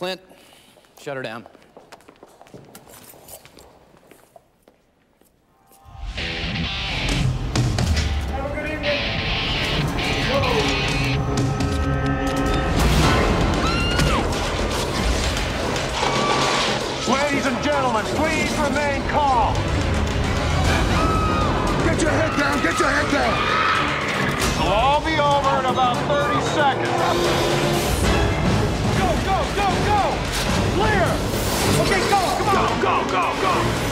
Clint, shut her down. Have a good evening. Ladies and gentlemen, please remain calm. Get your head down! Get your head down! It'll all be over in about 30 seconds. Go, go, go, go! Clear! Okay, go, come on! Go, go, go, go!